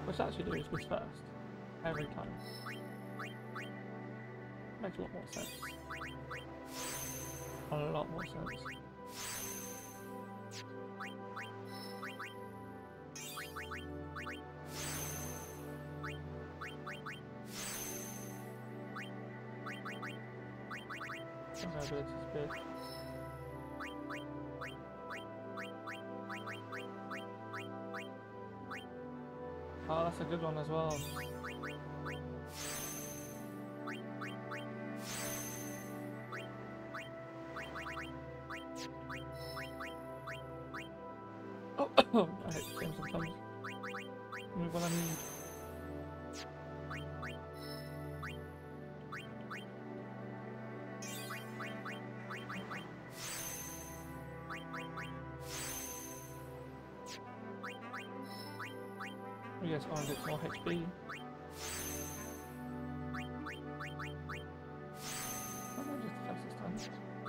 Let's actually do this first. Every time. Makes a lot more sense. A lot more sense. Maybe it's just big. Oh, that's a good one as well. Oh, I hate the game sometimes. Move when I need. Yes, Orange gets more HP. Why not just defense this time?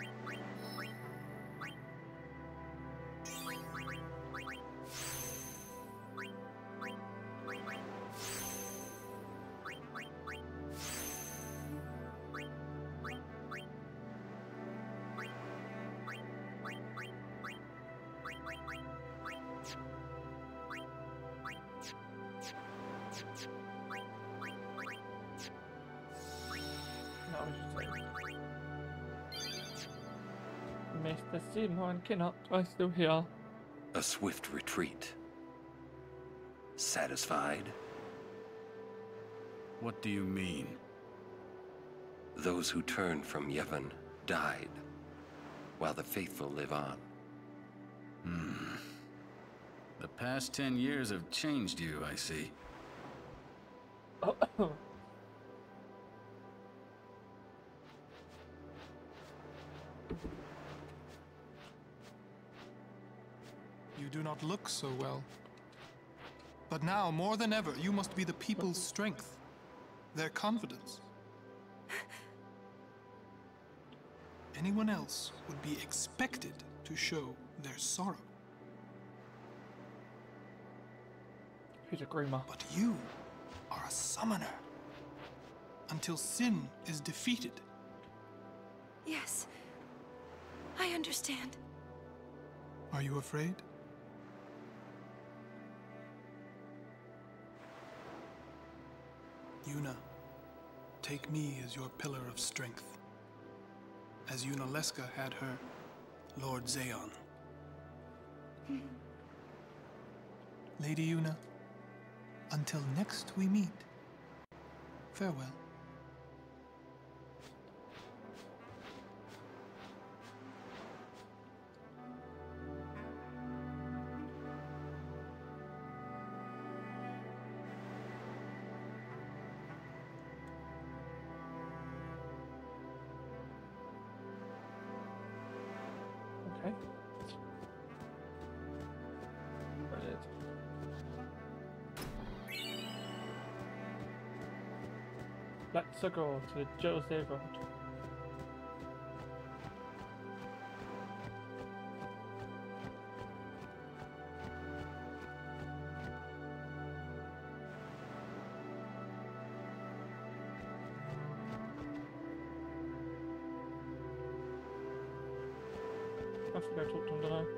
Mr. Simon cannot. I still here. A swift retreat. Satisfied? What do you mean? Those who turned from Yevon died, while the faithful live on. The past 10 years have changed you, I see. Oh. You do not look so well. But now, more than ever, you must be the people's strength, their confidence. Anyone else would be expected to show their sorrow. He's a groomer. But you are a summoner. Until sin is defeated. Yes, I understand. Are you afraid? Yuna, take me as your pillar of strength, as Yunalesca had her Lord Zeon. Lady Yuna, until next we meet, farewell. Okay. Brilliant. Let's go to Joseph Road. I have to go talk to him, don't I?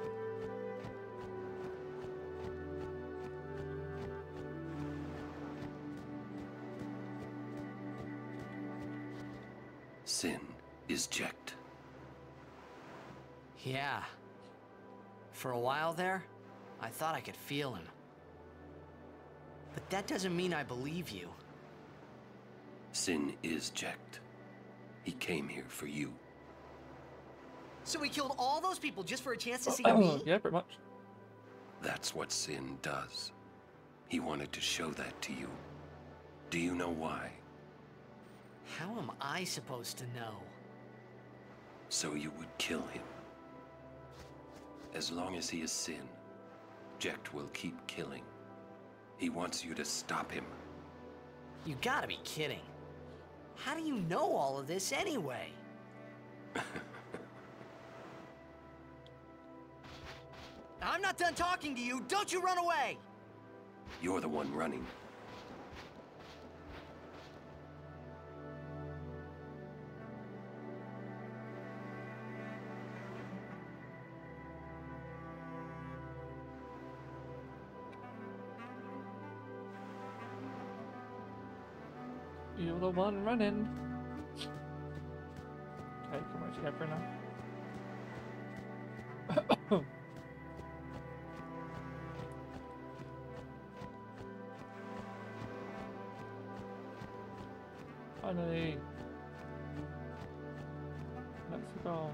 Sin is Jecht. Yeah. For a while there, I thought I could feel him. But that doesn't mean I believe you. Sin is Jecht. He came here for you. So he killed all those people just for a chance to see me? Yeah, pretty much. That's what Sin does. He wanted to show that to you. Do you know why? How am I supposed to know? So you would kill him. As long as he is Sin, Jecht will keep killing. He wants you to stop him. You gotta be kidding. How do you know all of this anyway? I'm not done talking to you. Don't you run away! You're the one running. You're the one running. Okay, come on together now. Finally. Let's go.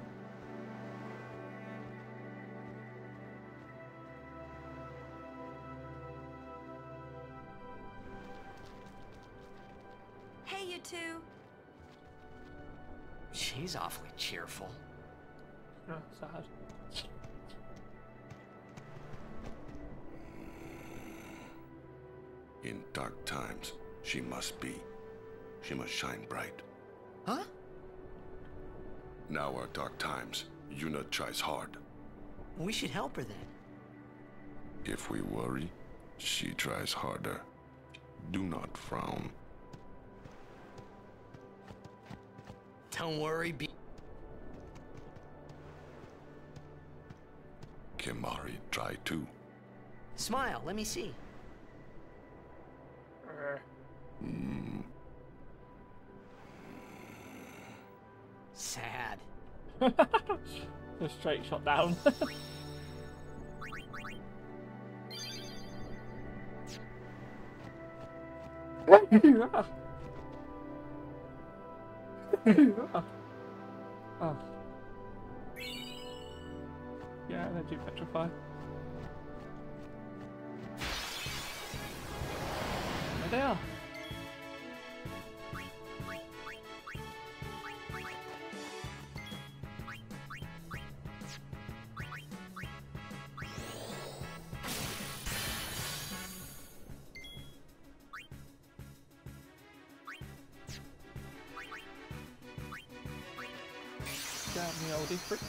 Hey, you two. She's awfully cheerful. Oh, sad. In dark times, she must be. She must shine bright. Huh? Now are dark times. Yuna tries hard. We should help her then. If we worry, she tries harder. Do not frown. Don't worry, Kimahri try too. Smile, let me see. Sad. A straight shot down. Oh. Yeah, they do petrify. There they are. Damn the oldie prick.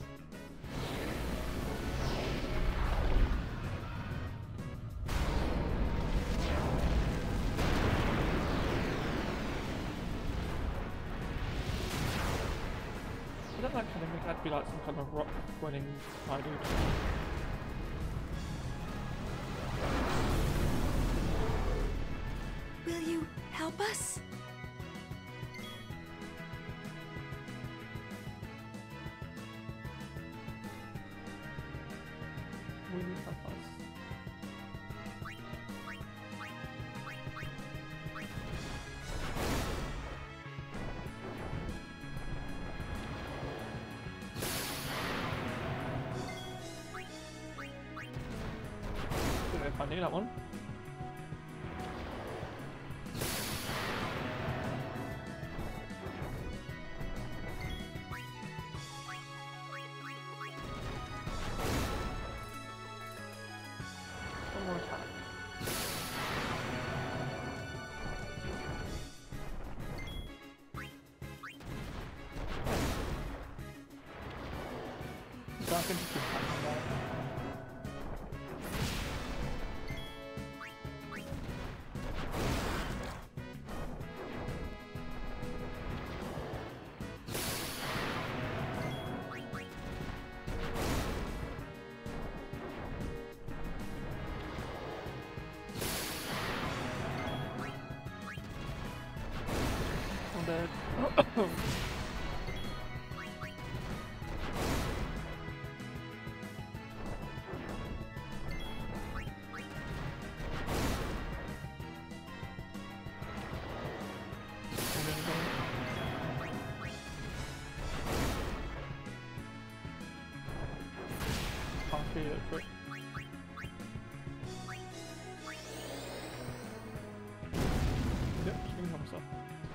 I don't like kind of make that be like some kind of rock running dude. Will you help us? Will you help us? Don't know if I knew that one. One more attack. So I can just keep attacking that. I'm dead. Can't feel it for it. Yep, swing on myself.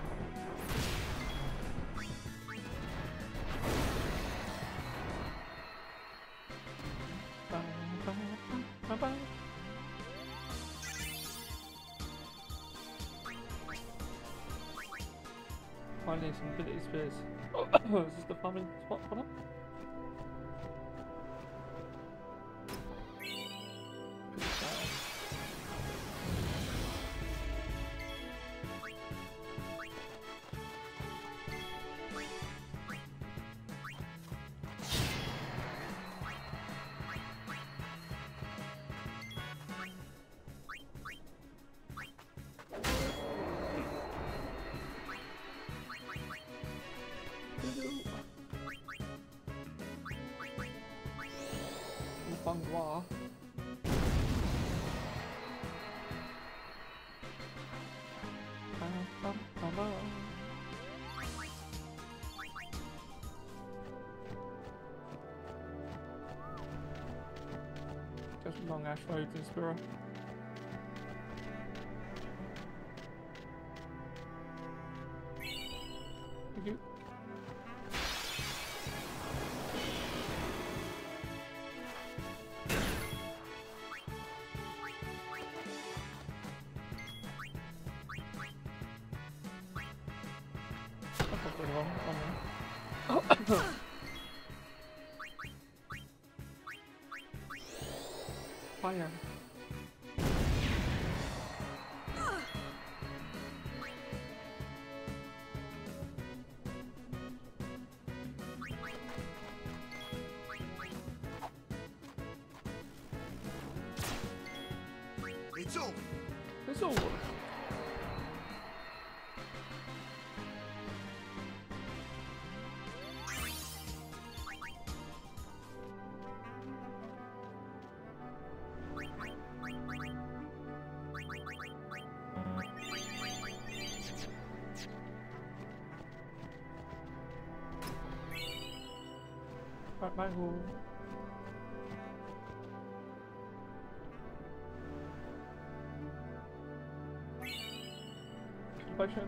Finally some ability spears. Is this the farming spot for them? Langlois. Just long ash roads in Spira. Thank you. Fire. It's over. It's over. Right, my hole. Potion.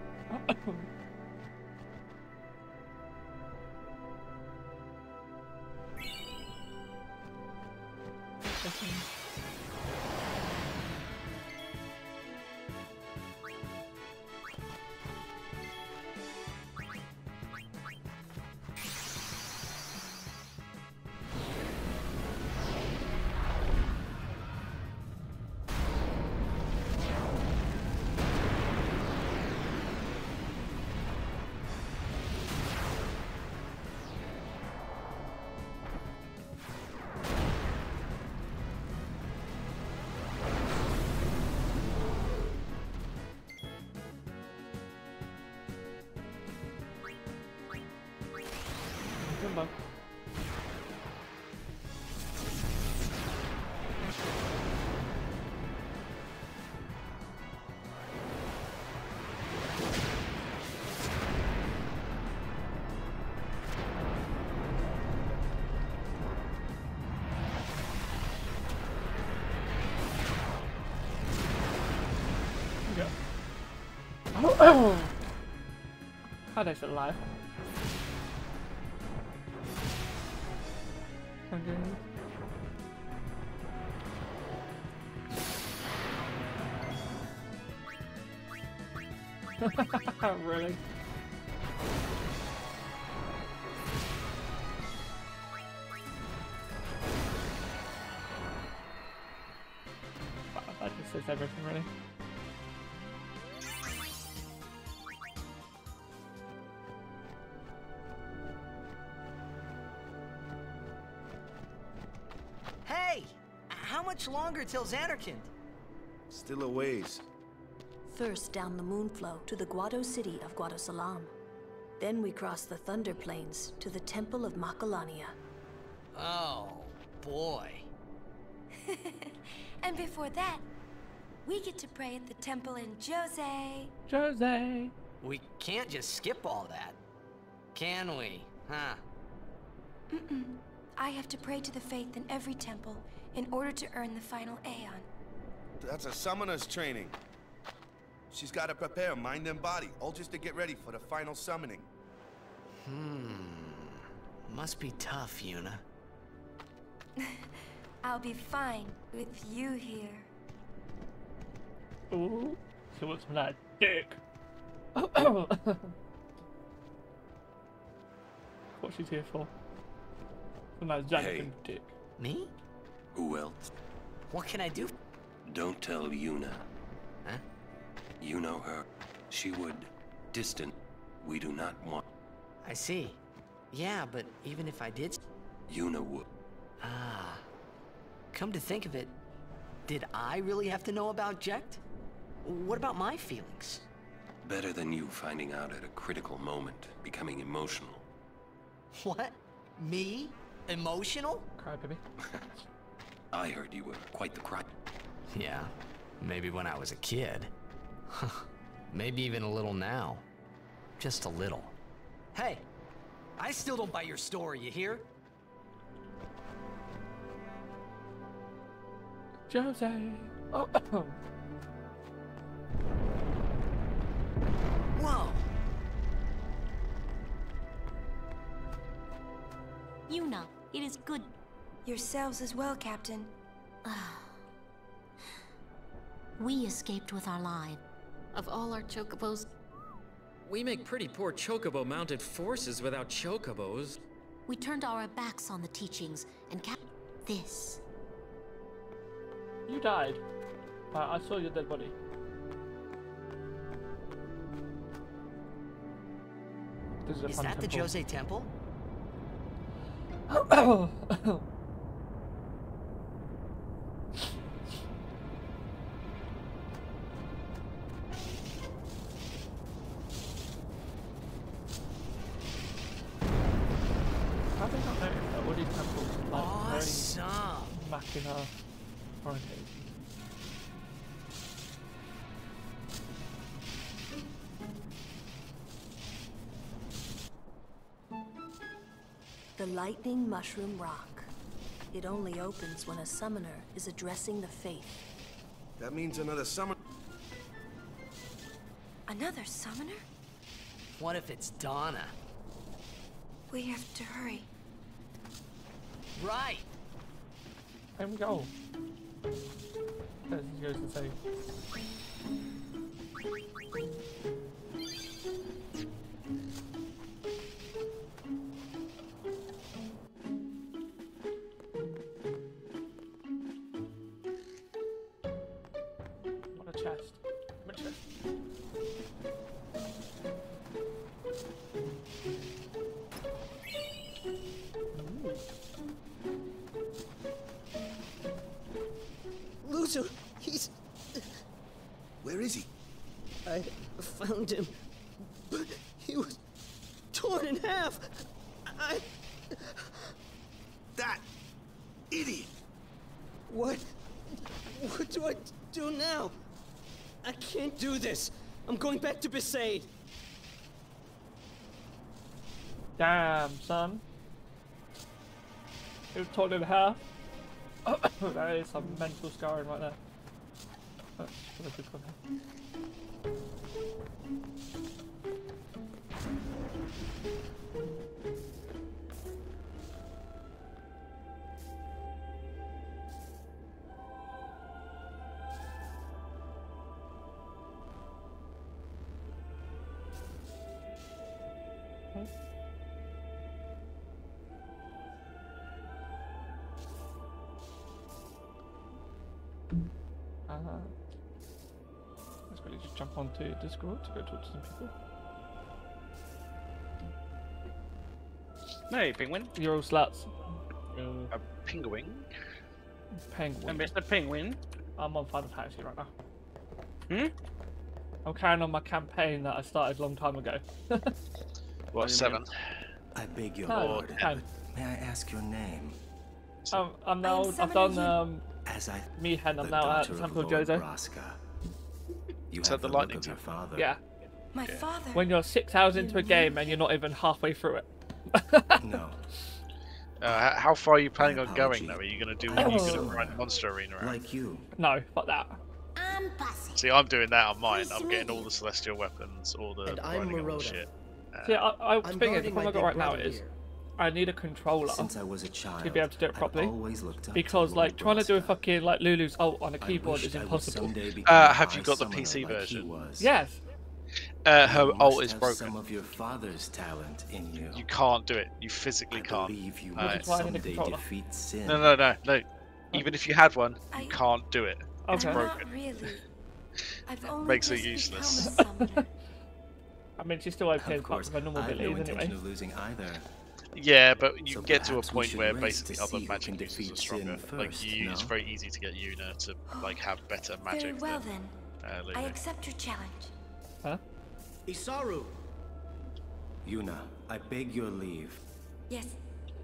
Good luck. Yeah. How they still alive? Okay. Really? Wow, that just says everything, really. Hey! How much longer till Xanarkand? Still a ways. First down the Moonflow to the Guado city of Guadosalam. Then we cross the Thunder Plains to the Temple of Macalania. Oh, boy. And before that, we get to pray at the temple in Jose. Jose! We can't just skip all that. Can we? Huh? Mm-mm. I have to pray to the faith in every temple in order to earn the final Aeon. That's a summoner's training. She's got to prepare mind and body, all just to get ready for the final summoning. Must be tough, Yuna. I'll be fine with you here. Ooh, so what's that dick? What she's here for? And that's Xanarkand Hey. dick. Me? Who else? What can I do? Don't tell Yuna. Huh? You know her. She would distant. We do not want. I see. Yeah, but even if I did... Yuna would. Ah. Come to think of it, did I really have to know about Jecht? What about my feelings? Better than you finding out at a critical moment, becoming emotional. What? Me? Emotional? Cry, baby. I heard you were quite the cry. Yeah, maybe when I was a kid. Maybe even a little now. Just a little. Hey, I still don't buy your story, you hear? Jose. Oh. Whoa! Yuna, it is good. Yourselves as well, Captain. We escaped with our lives. Of all our chocobos, We make pretty poor chocobo-mounted forces without chocobos. we turned our backs on the teachings and kept this. You died. I saw your dead body. This is a Is fun that the temple. Jose Temple? I think I noticed that all these temples are like Awesome! very machina oriented. The Lightning Mushroom Rock. It only opens when a summoner is addressing the faith. That means another summer. Another summoner? What if it's Donna? We have to hurry. Right! There we go. There he goes to say. What a chest. What a chest. Loser, he's... Where is he? I found him, but he was torn in half. That idiot! What do I do now? I can't do this. I'm going back to Besaid. Damn, son. He was torn in half. That is some mental scarring right there. That's a good one. Let's quickly just jump onto Discord to go talk to some people. Hey, penguin. You're all sluts. A penguin. Penguin. Mr. Penguin. I'm on Final Fantasy right now. Hmm? I'm carrying on my campaign that I started a long time ago. What, 7? I beg your No, pardon, 10. but may I ask your name? I'm now. I've done As I, Mihen. I'm the now at daughter of Temple Lord Jose. Braska. You Is have that the look lightning of your temple? father. Yeah. My father. When you're 6 hours into a game and you're not even halfway through it. No. How far are you planning on apology. going, though? Are you going to do I am you going to sorry. run Monster Arena around? Like you. No, fuck that. I'm buzzing. See, I'm doing that on mine. I'm getting all the celestial weapons, all the And I'm riding all the Maroda. shit. See, the I'm thing is, guarding the problem my I got big right now brother is here. I need a controller Since I was a child, to be able to do it I've properly. always looked up Because to like Lord trying to do a Braska. fucking like Lulu's ult on a I keyboard wished is I would impossible. someday become a Have you high got the summoner PC like he version? was. Yes. Her You ult must is have broken. Some of your father's talent in you. You can't do it. You physically I can't. believe you Uh, will Which is why I need a someday controller. defeat sin. No. Even if you had one, I- you can't do it. It's Okay. broken. Not really. I've only Makes just it useless. become a summoner. I mean, she's still okay Of apart course, from her normal I have no abilities intention anyway. of losing either. Yeah, but you So get to a perhaps we point should where race basically to other see who magic can users defeat are stronger. sin Like first, you, it's no? very easy to get Yuna to like have better Very magic well than then. Lulu. I accept your challenge. Huh? Isaru. Yuna, I beg your leave. Yes.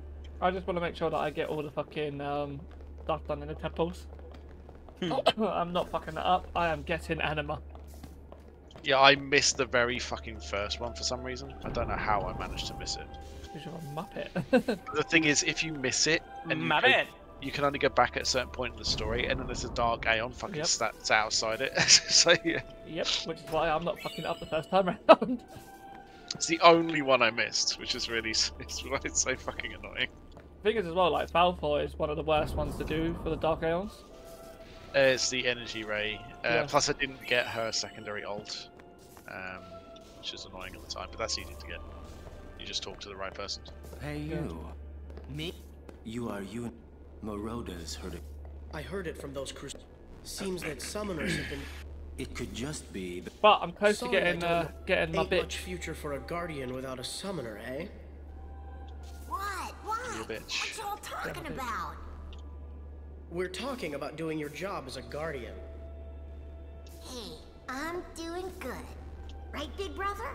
I just want to make sure that I get all the fucking stuff done in the temples. I'm not fucking that up. I am getting Anima. Yeah, I missed the very fucking first one for some reason. I don't know how I managed to miss it. Because you're a muppet. The thing is, if you miss it, and you can only go back at a certain point in the story, and then there's a Dark Aeon fucking stats outside it. So yeah. Yep, which is why I'm not fucking up the first time around. It's the only one I missed, which is really it's so fucking annoying. Thing is as well, like Balfour is one of the worst ones to do for the Dark Aeons. It's the energy ray. Yeah. Plus, I didn't get her secondary ult, which is annoying at the time. But that's easy to get. You just talk to the right person. Hey, you. Me? You are you. Moroda's heard it. I heard it from those Seems that summoners have been. It could just be. But I'm close to Sorry, getting I don't know. getting my Ain't bitch. much future for a guardian without a summoner, eh? What? You bitch. What y'all talking about? We're talking about doing your job as a guardian. Hey, I'm doing good. Right, big brother?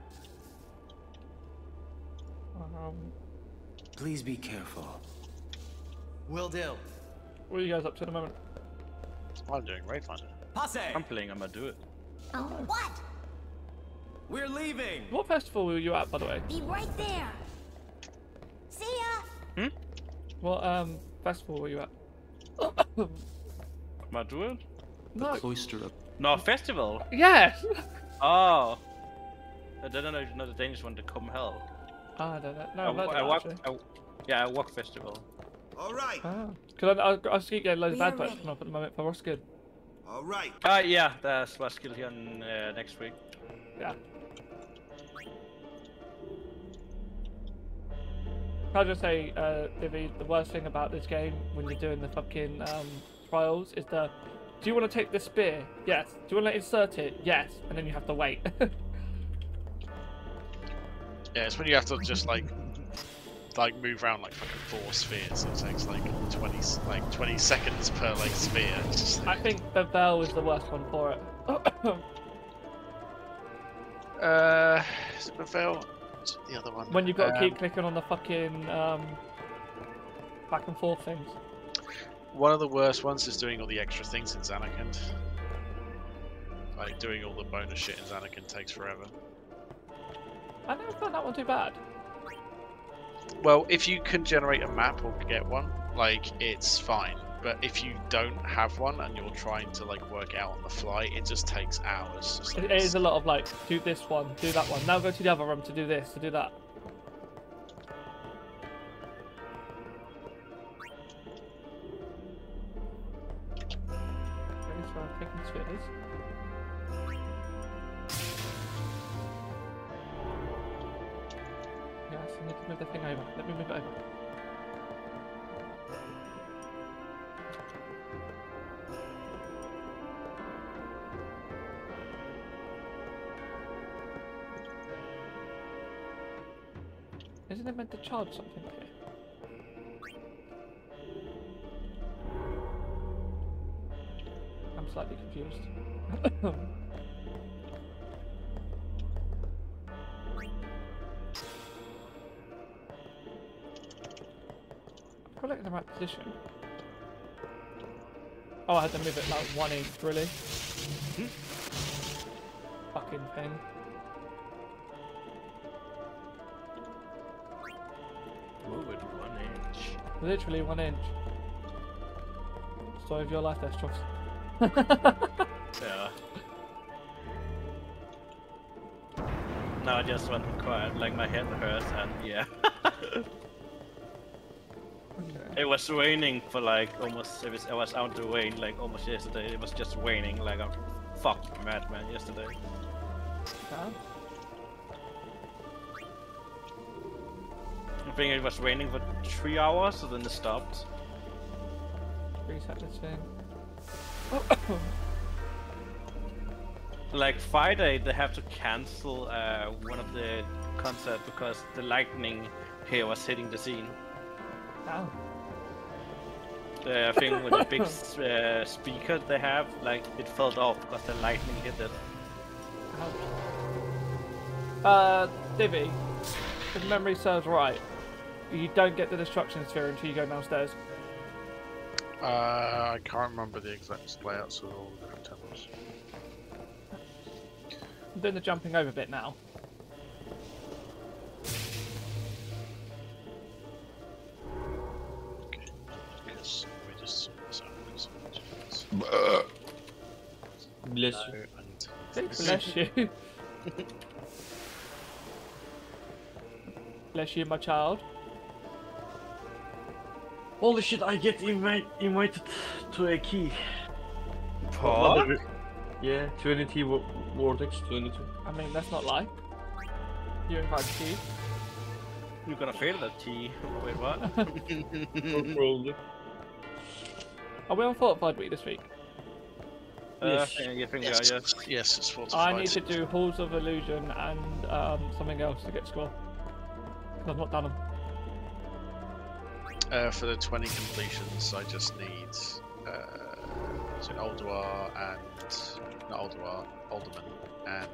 Please be careful. Will do. What are you guys up to at the moment? I'm doing Wayfinder. Passe! I'm playing, I'm gonna do it. Oh, what? We're leaving! What festival were you at, by the way? Be right there. See ya. What festival were you at? Am I doing it? No. Cloister of... No, festival? Yes! Oh. I don't know if you know the Danish one, the Come Hell. I don't know. No, I walk festival. Alright. Because I keep getting loads of adverts coming up at the moment for Roskilde. Alright. Yeah, that's Roskilde here next week. Yeah. I'll just say, Vivi, the worst thing about this game when you're doing the fucking trials is do you want to take the spear? Yes. Do you want to insert it? Yes. And then you have to wait. Yeah, it's when you have to just like move around like fucking 4 spheres. It takes like 20 seconds per like sphere. It's just, like... I think Bevel is the worst one for it. Is it Bevel? What's the other one? When you've got to keep clicking on the fucking back and forth things. One of the worst ones is doing all the extra things in Zanarkand. Like doing all the bonus shit in Zanarkand takes forever. I never found that one too bad. Well, if you can generate a map or get one, like it's fine. But if you don't have one and you're trying to like work it out on the fly, it just takes hours. Just, like, It is a lot of like, do this one, do that one. Now go to the other room to do this, to do that. Okay, so I'm taking spheres. Yes, I need to move the thing over. Let me move it over. Isn't it meant to charge something here? I'm slightly confused. I've got it in the right position. Oh, I had to move it like 1 inch, really? Fucking thing. Move it 1 inch. Literally 1 inch. Story of your life there, Stross. Yeah. No, I just went quiet, like my head hurts and yeah. Okay. It was raining for like almost, I was out the rain like almost yesterday. It was just raining like a fucking madman yesterday. Yeah. I think it was raining for 3 hours, so then it stopped. Reset this thing. Like Friday, they have to cancel one of the concerts because the lightning here was hitting the scene. Oh. The thing with the big speaker they have, like it fell off because the lightning hit it. Divvy, if memory serves right, You don't get the destruction sphere until you go downstairs. I can't remember the exact layouts of all the different temples. I'm doing the jumping over bit now. Okay, because we just Bless you. Bless you. Bless you, my child. Holy shit, I get invited to a key. What? Yeah, Trinity Vortex 22. I mean, that's not lie. You invited Steve. You're gonna fail that T. Wait, what? Probably. Are we on Fortified Week this week? Yes. I think yes. yes. Yes, it's fortified. I need to do Halls of Illusion and something else to get score. I've not done them. For the 20 completions, I just need Ulduar and not Ulduar, Alderman, and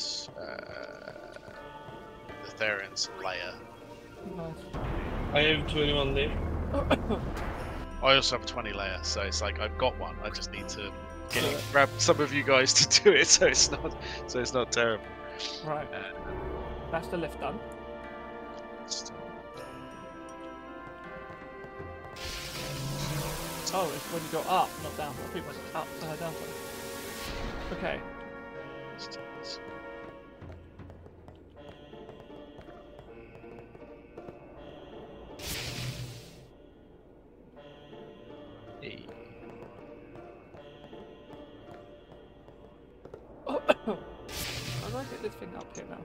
the Therians and Leia. Nice. I have 21 there. I also have 20 Leia, so it's like I've got one. I just need to grab some of you guys to do it, so it's not terrible. Right. That's the lift done. Oh, it's when you go up, not down. I think it was upside down. Okay. How do I get this thing up here now?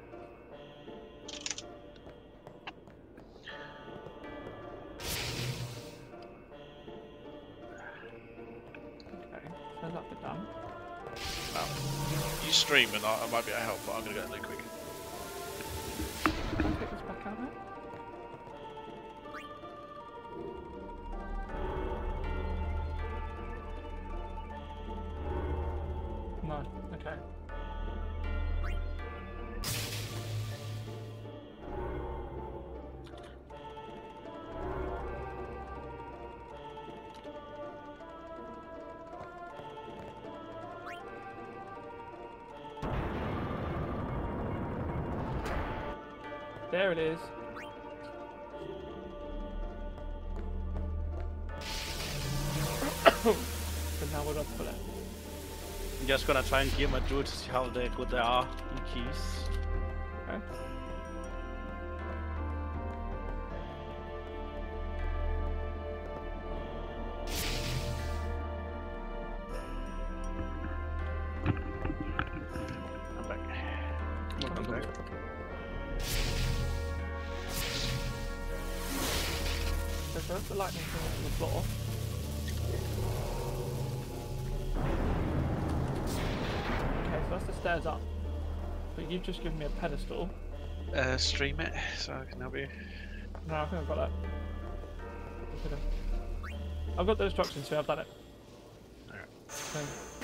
Has that been done? You stream and I might be able to help, but I'm going to go and do it quick. Can I take this back out now? No, okay. There it is. So now where do I put it? I'm just gonna try and give my dude to see how good they are in keys. Okay. I'm back. Welcome back. So first the lightning thing on the floor. Okay, so that's the stairs up. But you've just given me a pedestal. Stream it so I can help you. No, I think I've got that. I've got the instructions, so I've done it. Alright. So,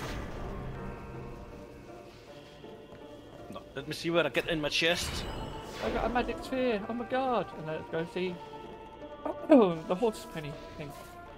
No, let me see what I get in my chest. I got a magic sphere, oh my god! And let's go see the horse penny thing.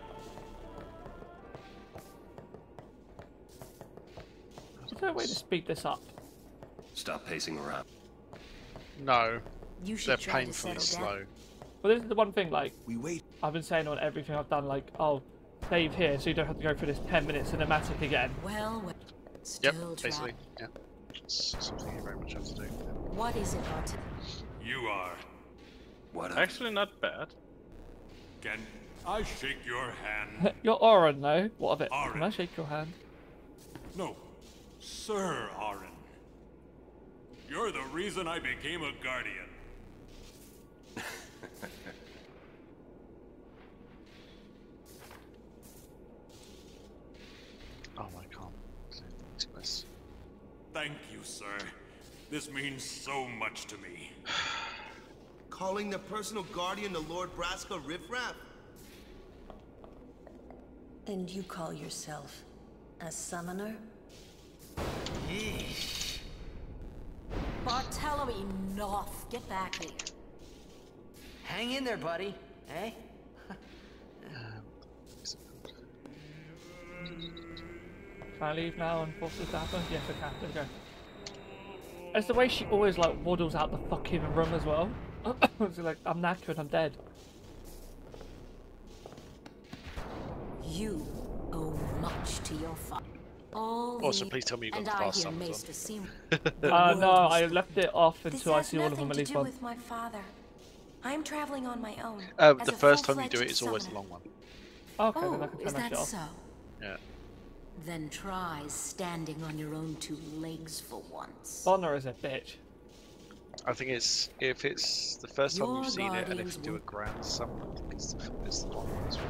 Is there a way to speed this up? Stop pacing around. No, You should they're try to painfully settle down. slow. Well, this is the one thing, like, We wait. I've been saying on everything I've done, like, oh, save here so you don't have to go through this 10-minute cinematic again. Well, Yep, still basically, yeah. It's something you very much have to do. What is it, Artin? You are. What? Actually, not bad. Can I shake your hand? You're Oren, though. What of it? Oren. Can I shake your hand? No, Sir Oren. You're the reason I became a guardian. Oh my god. This. Thank you, sir. This means so much to me. Calling the personal guardian the Lord Braska Riffraff? And you call yourself a summoner? Bartello, enough! Get back here. Hang in there, buddy. Eh? Can I leave now and force this to happen? Yes, I can. There we go. It's the way she always like waddles out the fucking room as well. It's like, I'm knackered, I'm dead. You owe much to your father. Also, please tell me you got the fast summons on. No, I left it off until I see all of them at least once. With my father. I'm traveling on my own. The first time you do it, it's always a long one. Okay, then I can is turn that that shit off. so? Yeah. Then try standing on your own two legs for once. Bonner is a bitch. I think it's if it's the first time Your you've seen it, and if guardians you do a grand summon, I think it's the long one as well.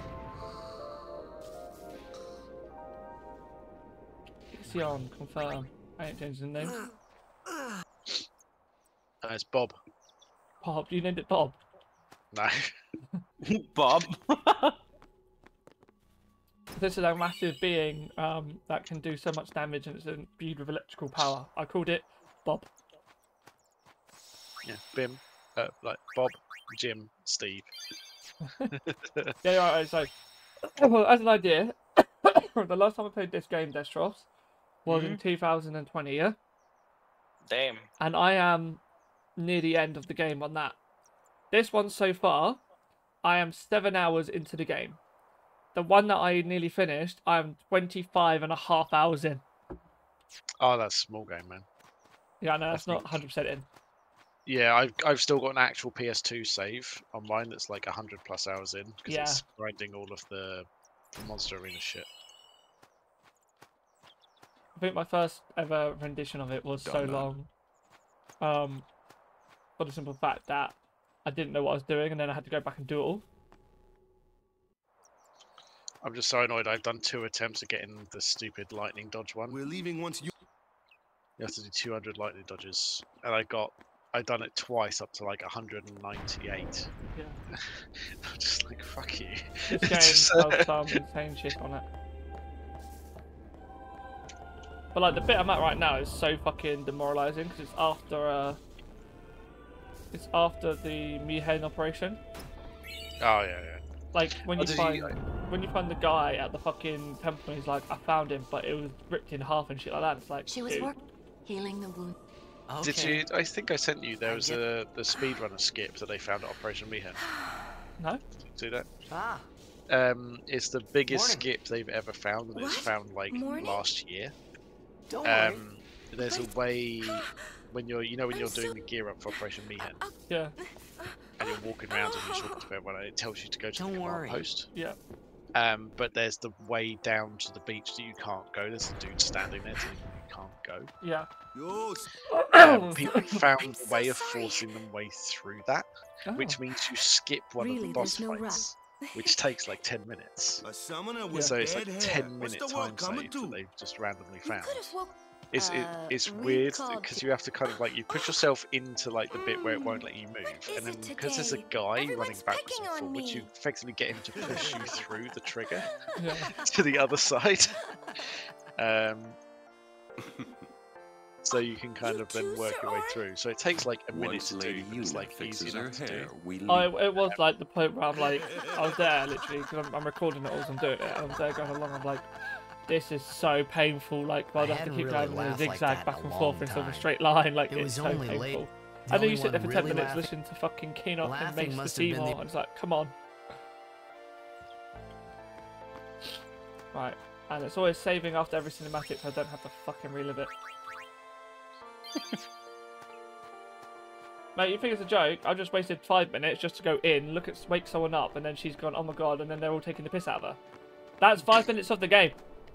Sion, confirm. I ain't changing the name. It's Bob. Bob, you named it Bob? No. Bob. This is a massive being that can do so much damage and it's imbued with electrical power. I called it Bob. Yeah, Bim. Like Bob, Jim, Steve. Yeah, right, so as an idea, the last time I played this game, Destros, was in 2020, yeah? Damn. And I am near the end of the game on that. This one so far, I am 7 hours into the game. The one that I nearly finished, I'm 25.5 hours in. Oh, that's a small game, man. Yeah, no, that's not 100% in. Yeah, I've still got an actual PS2 save on mine that's like 100+ hours in because Yeah. it's grinding all of the Monster Arena shit. I think my first ever rendition of it was so long. For the simple fact that I didn't know what I was doing and then I had to go back and do it all. I'm just so annoyed. I've done 2 attempts at getting the stupid lightning dodge one. We're leaving once you have to do 200 lightning dodges, and I've done it twice up to like 198. Yeah. I'm just like, fuck you. This game has some insane shit on it. But like the bit I'm at right now is so fucking demoralizing because it's after the Mihen operation. Oh yeah. Like when you find the guy at the fucking temple, and he's like, I found him, but it was ripped in half and shit like that. It's like, She was dude. healing the wound. Did you? I think I sent you. There was the speedrunner skip that they found at Operation Mihen. No. Did you see that? Ah. It's the biggest Morning. skip they've ever found, and it was found like last year. Don't worry. There's a way when you're doing the gear up for Operation Mihen. Yeah. And you're walking around and you're talking to everyone, and it tells you to go to the command post. Yeah. But there's the way down to the beach that you can't go. There's a dude standing there telling you you can't go. Yeah. People found a way of forcing them way through that, which means you skip one of the boss fights, which takes like 10 minutes. A summoner So with it's like dead 10 hair. minute What's the time word coming save to? that they've just randomly found. It's It's weird because you have to kind of like you push yourself into like the bit where it won't let you move, and then because there's a guy running backwards and forwards, you effectively get him to push you through the trigger to the other side. So you can kind of then work your way through. So it takes like a minute to do, but it's like easy enough to do. It was like the point where I'm like, I was there literally because I'm recording it as I'm doing it, and I'm there going along. I'm like, this is so painful. Like, well, I have to keep going in a zigzag back and forth instead of a straight line. Like, it's so painful. And then you sit there for 10 minutes listening to fucking Keenok and Mace the Seymour, and it's like, come on. Right, and it's always saving after every cinematic, so I don't have to fucking relive it. Mate, you think it's a joke? I just wasted 5 minutes just to go in, wake someone up, and then she's gone, oh my god, and then they're all taking the piss out of her. That's 5 minutes of the game.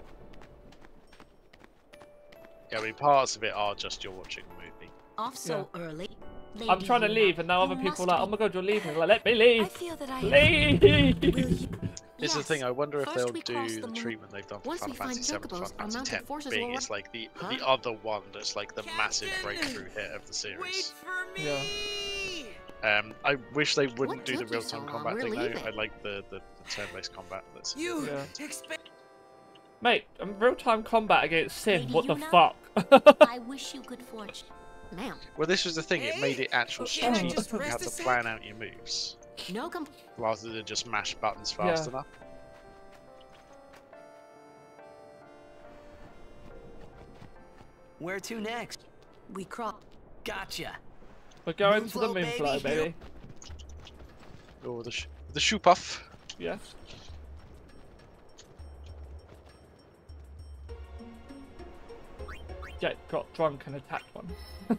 Yeah, I mean, parts of it are just you're watching the movie. Off so early. I'm trying to leave, and now other people are like, oh my god, you're leaving. Like, let me leave. I feel that I leave. This is the thing. I wonder if First they'll we do cross the the moon. treatment they've done for Once Final we find Fantasy VII, chocobos, Final our Fantasy mounted X, forces being will it's like the other one that's like the massive breakthrough hit of the series. Yeah. I wish they wouldn't What do the took you real-time so combat long? thing We're though. leaving. I like the turn-based combat. That's Mate, real-time combat against Sin. Lady What the Yuna? fuck? I wish you good fortune. Ma'am. Well, this was the thing. It made it actual strategic. You had to plan out your moves. No rather than just mash buttons fast enough. Where to next? We cross. Gotcha. We're going to the Moonflow, baby. Oh, the shoe puff. Yes. Jet got drunk and attacked one.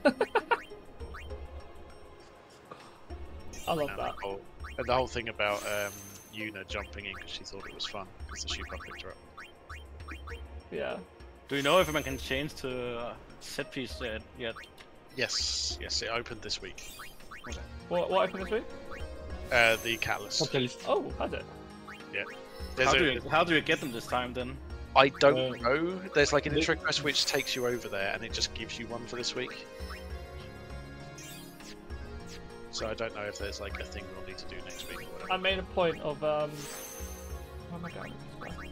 I love that. And the whole thing about Yuna jumping in because she thought it was fun because the shoe puff picked her up. Yeah. Do you know if man can change to set piece yet? Yes, it opened this week. Okay. What opened this week? The Catalyst. Oh, has it? Yeah. How do you get them this time then? I don't know. There's like an intro quest which takes you over there and it just gives you one for this week. So I don't know if there's like a thing we'll need to do next week or whatever. I made a point of where am I going this way?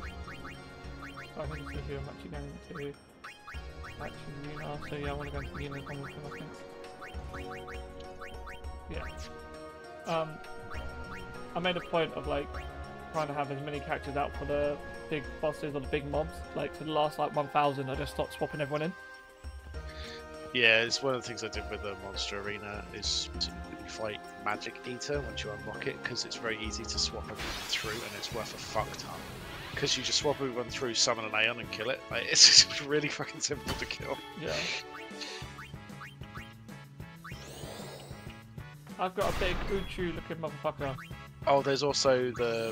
I want to see who I'm actually going to. Actually, Yuna. So yeah, I want to go to Yuna Comic, I think. Yeah. I made a point of like trying to have as many characters out for the big bosses or the big mobs. Like for the last like 1,000, I just stopped swapping everyone in. Yeah, it's one of the things I did with the Monster Arena is to fight Magic Eater once you unlock it, because it's very easy to swap everyone through and it's worth a fuck ton. Because you just swap everyone through, summon an Aeon and kill it. Like, it's just really fucking simple to kill. Yeah. I've got a big Uchu looking motherfucker. Oh, there's also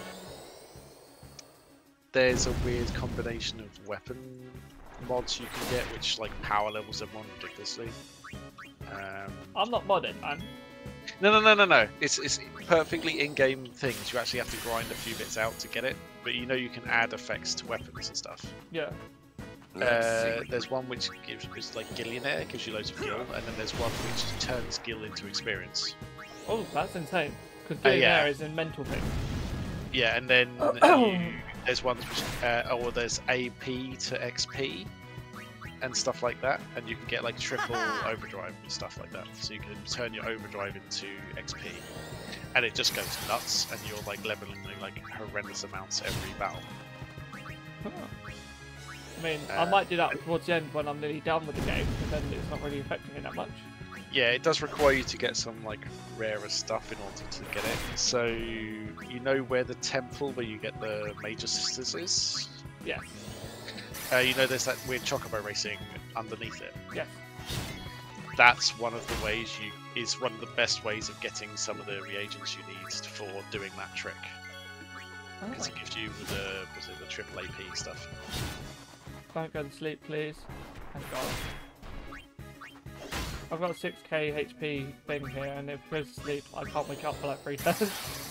there's a weird combination of weapon mods you can get, which like power levels them on ridiculously. I'm not modded, man. No. It's perfectly in-game things. You actually have to grind a few bits out to get it, but you know you can add effects to weapons and stuff. Yeah. There's one which is like Gillionaire, gives you loads of gil, and then there's one which turns gil into experience. Oh, that's insane. Because Gillionaire is a mental thing. Yeah, and then there's ones which, or there's AP to XP and stuff like that, and you can get like triple overdrive and stuff like that. So you can turn your overdrive into XP, and it just goes nuts, and you're like leveling like horrendous amounts every battle. I mean, I might do that towards the end when I'm nearly done with the game, because then it's not really affecting me that much. Yeah, it does require you to get some like rarer stuff in order to get it. So you know where the temple where you get the Major Sisters is? Yeah. You know there's that weird chocobo racing underneath it? Yeah. That's one of the ways is one of the best ways of getting some of the reagents you need for doing that trick. Because it gives you the triple AP stuff. Don't go to sleep, please. Thank God. I've got a 6k HP thing here, and if it goes to sleep, I can't wake up for like 3 seconds.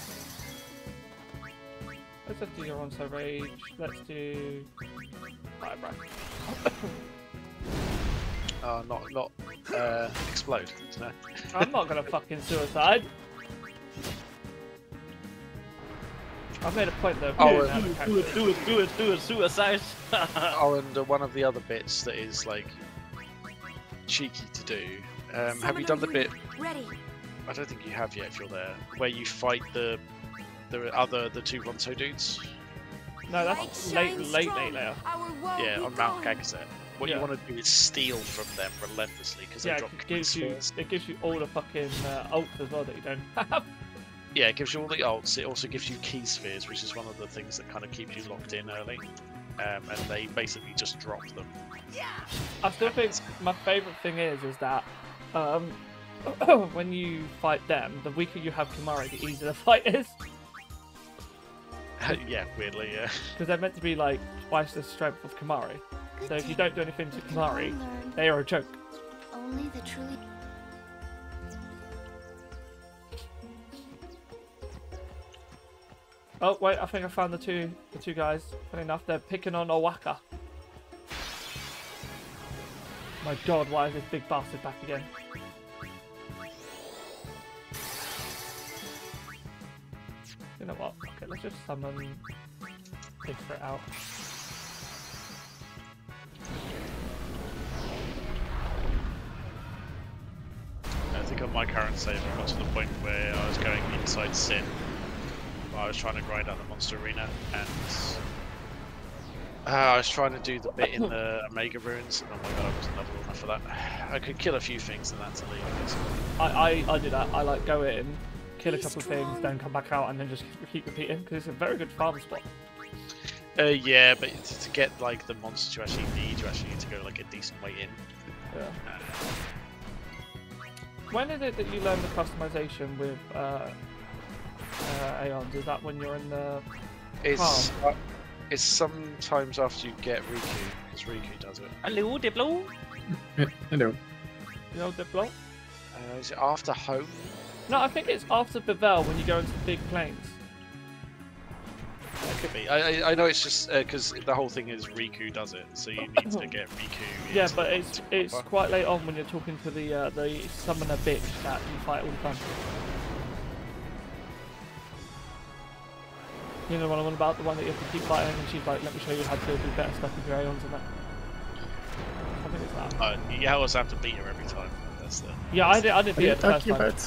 Let's just do your Onso Rage. Let's do Fire Breath. Not explode. No. I'm not gonna fucking suicide. I made a point though. Do it, suicide. Oh, and one of the other bits that is like cheeky to do. Have you done the bit? Ready. I don't think you have yet. If you're there, where you fight the two Ronso dudes. No, that's later. Yeah, on Mount Gagazet. What you want to do is steal from them relentlessly because they drop keys first. It gives you all the fucking ults as well that you don't have. Yeah, it gives you all the ults. It also gives you key spheres, which is one of the things that kind of keeps you locked in early. And they basically just drop them. I still think my favourite thing is that when you fight them, the weaker you have Kimahri, the easier the fight is. Yeah, weirdly, yeah. Because they're meant to be like twice the strength of Kimahri. So if you don't do anything to Kimahri, they are a joke. Only the truly. Oh wait, I think I found the two guys. Funny enough, they're picking on Owaka. My God, why is this big bastard back again? You know what? Okay, let's just summon Bigfoot out. think on my current save I got to the point where I was going inside Sin. I was trying to grind out the monster arena, and I was trying to do the bit in the Omega ruins, and oh my god, I wasn't level enough for that. I could kill a few things and that's illegal. I do that. I like go in, kill a couple of things, then come back out, and then just keep repeating because it's a very good farm spot. Yeah, but to get like the monsters you actually need to go like a decent way in. Yeah. When is it that you learn the customization with Aeons? Is that when you're in the farm? It's sometimes after you get Riku, because Riku does it. Hello, Diplo. Hello. Hello, Diplo. Is it after home? No, I think it's after Bevel when you go into the big plains. It could be. I know it's just because the whole thing is Riku does it, so you need to get Riku. Yeah, but it's quite late on when you're talking to the summoner bitch that you fight all the time. You know what I'm on about? The one that you have to keep fighting, and she's like, "Let me show you how to do better stuff with your Aeons and that." I think it's that. You also have to beat her every time. That's the. Yeah, I did beat her the first time.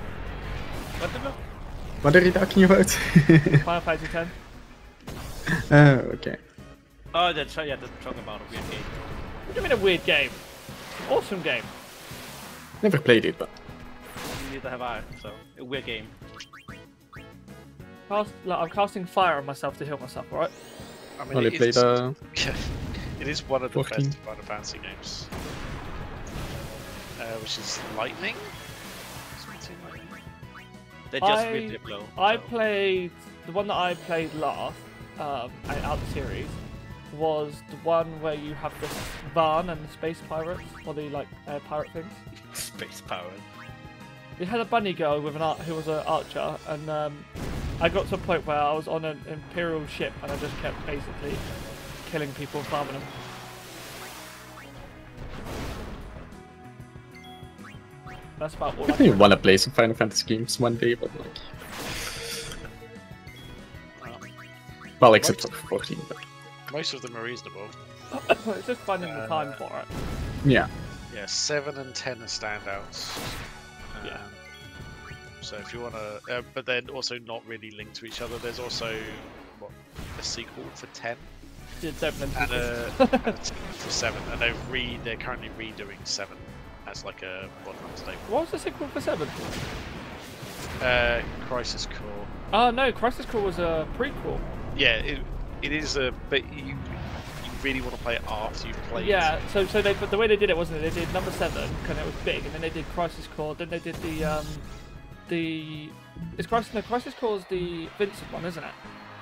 What are you talking about? Final Fantasy 10. Oh, okay. Oh, that's talking about a weird game. What do you mean a weird game? Awesome game. Never played it, but. Neither have I. So a weird game. I'm casting fire on myself to heal myself, alright? I mean, only played it is one of the 14. best Final Fantasy games. Which is Lightning? They just really Diplo. I played the one that I played last out of the series was the one where you have the Vaan and the space pirates, or the like pirate things. Space pirate. You had a bunny girl with who was an archer, and I got to a point where I was on an Imperial ship and I just kept basically killing people and farming them. That's about all I think I want to play some Final Fantasy games one day, but like... Well, except for 14, but... Most of them are reasonable. It's just finding the time for it. Yeah. Yeah, 7 and 10 are standouts. Yeah. So if you want to... but then also not really linked to each other. There's also, what, a sequel for 10? Yeah, definitely. And a sequel for 7. And they're currently redoing 7 as like a modern staple. What was the sequel for 7? Crisis Core. Oh no, Crisis Core was a prequel. Yeah, it is a... But you really want to play it after you've played. Yeah, so but the way they did it wasn't it? They did number 7 because it was big, and then they did Crisis Core. Then they did Crisis Core is the Vincent one, isn't it?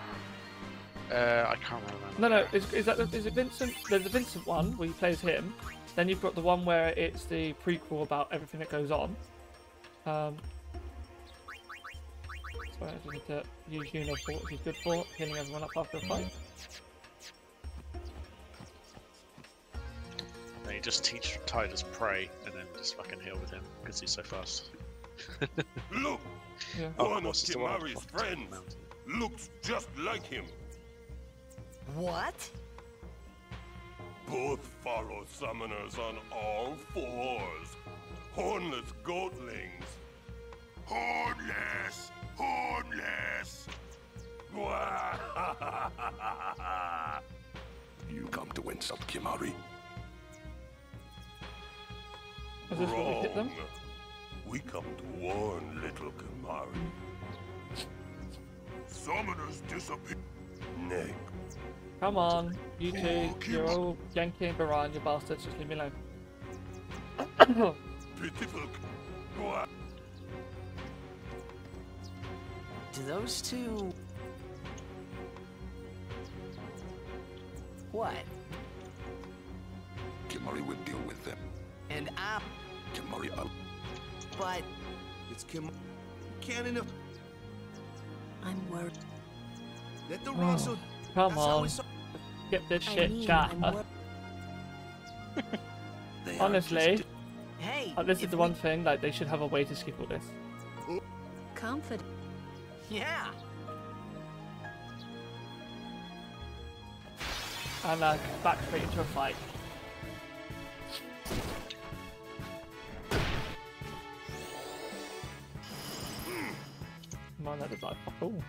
I can't remember. No, is it Vincent? There's the Vincent one where you play as him. Then you've got the one where it's the prequel about everything that goes on. So I just need to use Yuno for what he's good for, healing everyone up after a fight. And you just teach Tidus Prey and then just fucking heal with him because he's so fast. Look! Yeah. One of Kimahri's friends looks just like him. What? Both follow summoners on all fours. Hornless goatlings. Hornless! Hornless! You come to insult Kimahri? Is this what we hit them? We come to warn little Kimahri. Summoners disappear. Nay. Come on, you two, you're all Yankee and Baran, you bastards, just leave me alone. Pitiful. Do those two... What? Kimahri will deal with them. And I... Kimahri out. But... It's Kim... Can't enough... I'm worried. Let the Rosso... Come on, get this shit chat. Honestly, hey, this is the one thing, like, they should have a way to skip all this. Confident. Yeah. And back straight into a fight. mine that is like fuck all.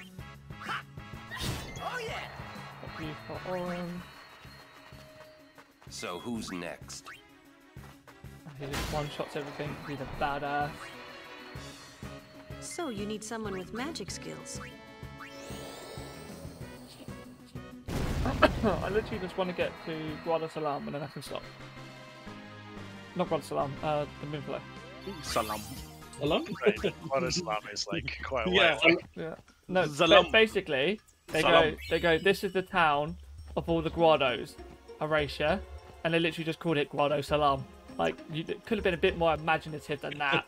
Oh yeah. Fuck you for Oren. So who's next? He just one-shots everything. He's a badass. So you need someone with magic skills. I literally just want to get to Guado Salam and then I can stop. Not Guado Salam, the Moonflow. Salam. Salam? Guado Salam is like quite a way Yeah. away. Yeah. No, Salam. basically, they go, this is the town of all the Guados, Aracia, and they literally just called it Guado Salam. Like, it could have been a bit more imaginative than that.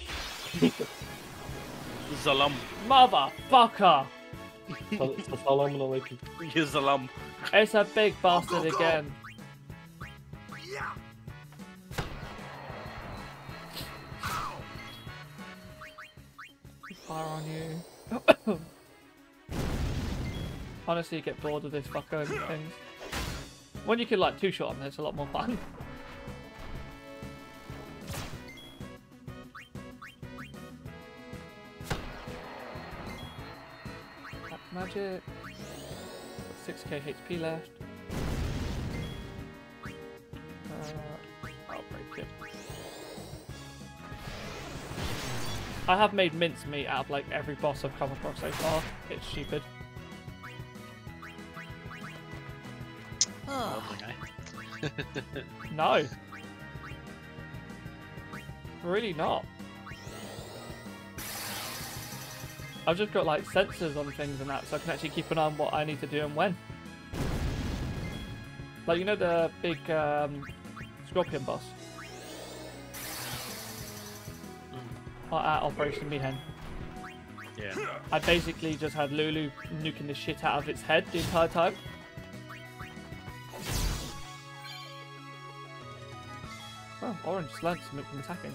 Salam. Motherfucker! Salam alaikum. Salam. It's a big bastard again. Fire on you. Honestly, get bored of this fucker and things. When you can like two-shot them, it's a lot more fun. Black magic. 6k HP left. I'll break it. I have made mincemeat out of like every boss I've come across so far. It's stupid. No. Really not. I've just got like sensors on things and that, so I can actually keep an eye on what I need to do and when. Like, you know the big scorpion boss? At Operation Mihen. Yeah. I basically just had Lulu nuking the shit out of its head the entire time. Oh, Orange learned something from attacking.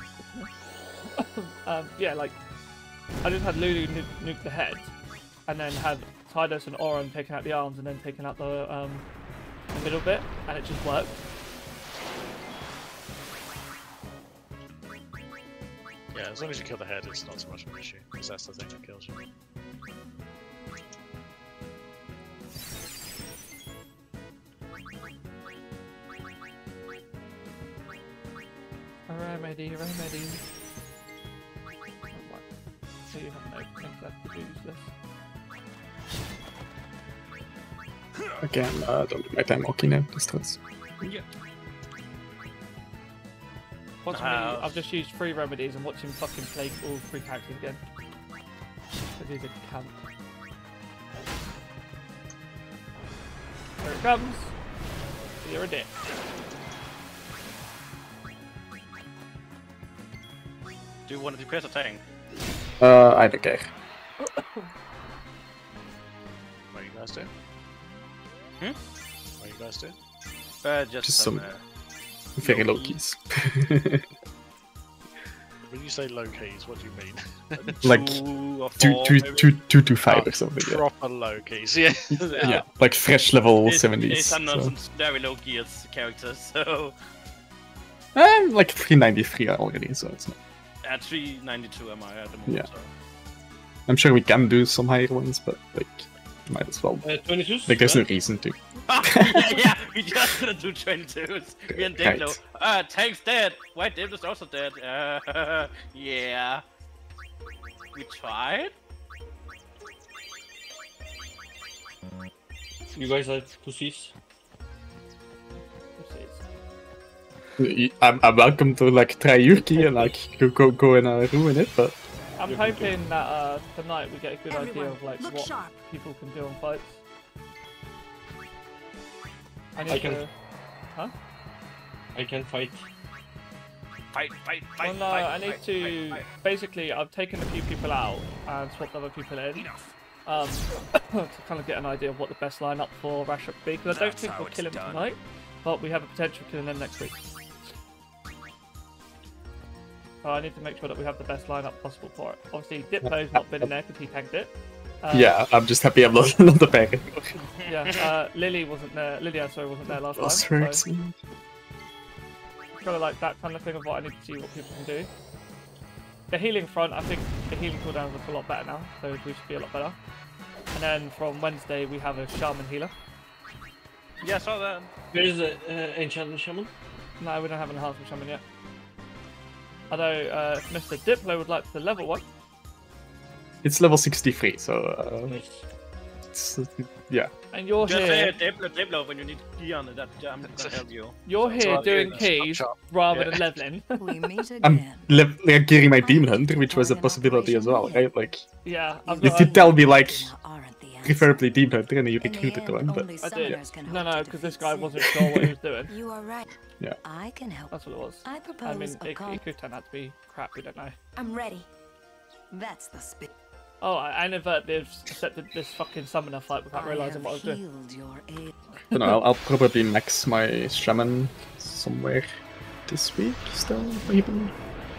Yeah, like, I just had Lulu nuke the head, and then had Tidus and Oran taking out the arms, and then taking out the middle bit, and it just worked. Yeah, as long as you kill the head, it's not so much of an issue, because that's the thing that kills you. Remedy. So you have no things left to use this. Again, don't do my time walking now, distance. Yeah. I've just used 3 remedies and watched him fucking play all 3 characters again. Because he's a cunt. Here it comes. You're a dick. Do you want to press a tank? I don't care. What are you guys doing? Hmm? What are you guys doing? Just some very low keys. When you say low keys, what do you mean? Like 2 to 5 or something. Proper low keys, yeah. Yeah, like fresh level 70s. It's not some very low gears characters, so. I'm like 393 already, so it's not. At 392 am I at the moment. Yeah. So. I'm sure we can do some higher ones, but like, might as well. 22s? Like, there's no reason to. yeah, we just gonna do 22s. Me and Diplo. Tank's dead. Wait, Diplo's also dead. Yeah. We tried? You guys have pussies? I'm welcome to like try Yuki and like go and ruin it, but I'm hoping that tonight we get a good idea of like what people can do on fights. I can. Huh? I can fight. Fight. Well, no, I need to. Basically, I've taken a few people out and swapped other people in. To kind of get an idea of what the best lineup for Rashok would be, because I don't think we'll kill him tonight, but we have a potential of killing him next week. So I need to make sure that we have the best lineup possible for it. Obviously, Diplo's not been in there because he tanked it. Yeah, I'm just happy I'm not the back. Yeah, Lily wasn't there. Lydia, sorry, wasn't there last time. So kind of like that kind of thing of what I need to see what people can do. the healing front, I think the healing cooldowns look a lot better now, so we should be a lot better. And then from Wednesday we have a shaman healer. Yeah, I saw that. Where is the enchanted shaman? No, we don't have an enhancement shaman yet. Although Mr. Diplo would like to level one. It's level 63, so it's, yeah. And you're here. Diplo, when you need key on it, that I'm gonna help you. You're here doing keys rather than leveling. I'm getting my demon hunter, which was a possibility as well, right? Like, yeah, if you tell me like, preferably demon hunter, and then you recruited one, but I did. No, because this guy wasn't sure what he was doing. You are right. Yeah. I can help. That's what it was. I propose I mean, a it could turn out to be crap. We don't know. I'm ready. That's the spit. Oh, I inadvertently accepted this fucking summoner fight without realizing what I was doing. I don't know, I'll probably max my shaman somewhere this week still, maybe.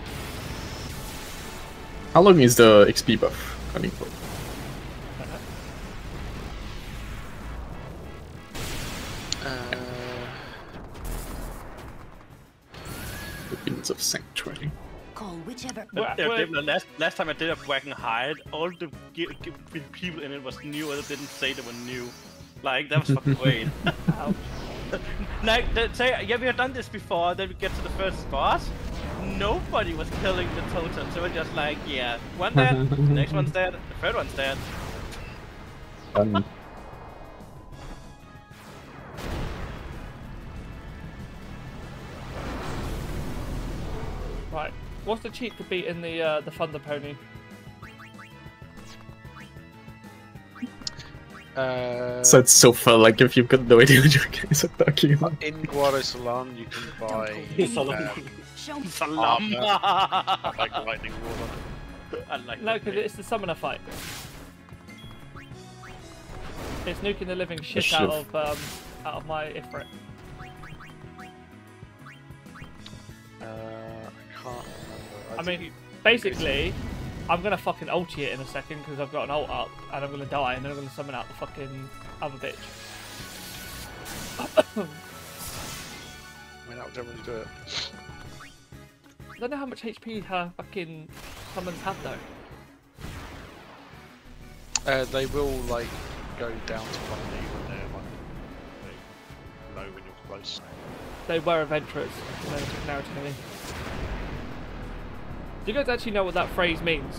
How long is the XP buff running for? The Winds of Sanctuary. Call whichever. Last time I did a Wagon Hide, all the people in it was new, or they didn't say they were new. Like, that was fucking great. Like, say, yeah, we have done this before, then we get to the first boss, nobody was killing the totem, so we're just like, yeah, one dead, the next one's dead, the third one's dead. Right, what's the cheat to beat in the Thunder Pony? So it's so fun, like if you've got no idea what you're talking about. In Guado Salam, you can buy Salam. like lightning water. No, because it's the summoner fight. It's nuking the living shit out of my Ifrit. I can't remember. I mean, basically, I'm gonna fucking ulti it in a second because I've got an ult up and I'm gonna die and then I'm gonna summon out the fucking other bitch. I mean, that would generally do it. I don't know how much HP her fucking summons have though. They will like go down to 1D when they're like low when you're close. They were adventurers and then took an arrow to me. Do you guys actually know what that phrase means?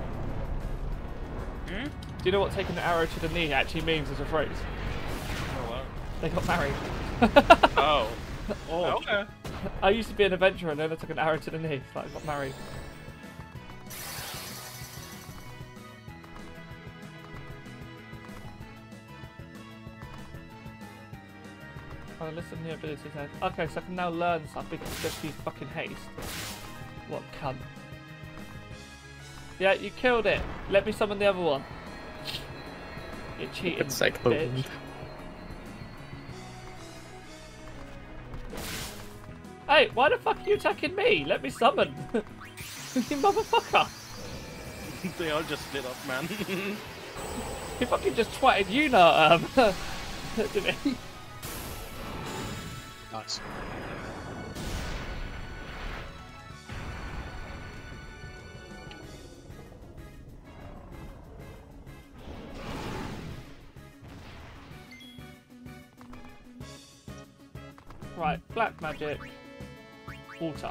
Hmm? Do you know what taking the arrow to the knee actually means as a phrase? Oh, what? They got married. Oh. Oh, okay. I used to be an adventurer and then I took an arrow to the knee, so I got married. Oh, listen to the abilities then. Okay, so I can now learn something because just use fucking haste. What cunt. Yeah, you killed it. Let me summon the other one. You cheating bitch. Hey, why the fuck are you attacking me? Let me summon. You motherfucker. They all just split up, man. He fucking just twatted you now, didn't he? Nice. Right, black magic, water.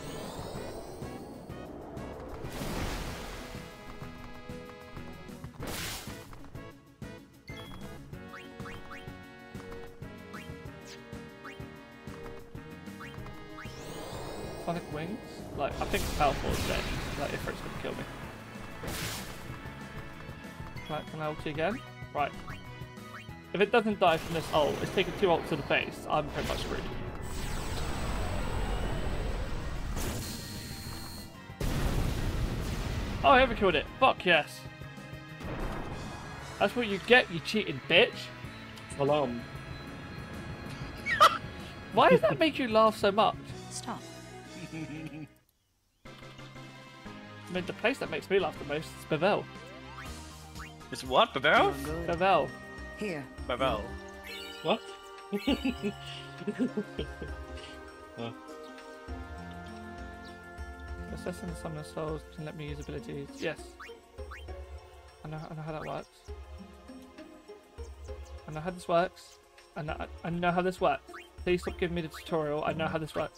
Sonic wings? Like, I think Powerful is dead. Like, if it's gonna kill me. Right, can I ulti again? Right. If it doesn't die from this ult, it's taking 2 ults to the face, I'm pretty much screwed. Oh, I haven't killed it. Fuck yes. That's what you get, you cheating bitch. Alarm. Why does that make you laugh so much? Stop. I mean, the place that makes me laugh the most is Bavel. It's what? Bavel? Bavel. Here. Bavel. What? Assessing the summoner souls can let me use abilities. Yes. I know how that works. I know how this works. I know how this works. Please stop giving me the tutorial. I know how this works.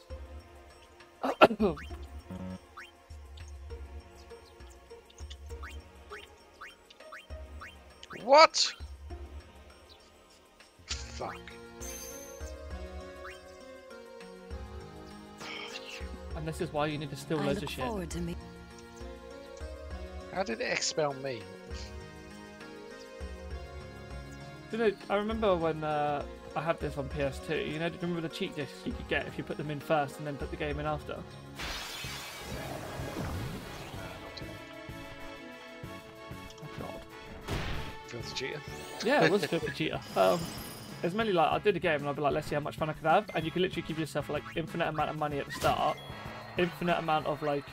What? Fuck. And this is why you need to steal loads of shit. How did it expel me? You know, I remember when I had this on PS2. You know, do you remember the cheat discs you could get if you put them in first and then put the game in after? Oh god. Filthy cheater? Yeah, it was a filthy cheater. It's mainly like I did a game and I'd be like, let's see how much fun I could have, and you can literally give yourself like infinite amount of money at the start, infinite amount of like